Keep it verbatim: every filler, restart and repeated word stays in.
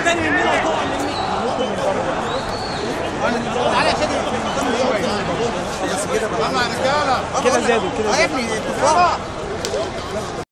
تاني من هنا وتقع مني. تعالى يا شادي. بس كده بقى. يلا يا رجاله. كده زادوا كده. يا ابني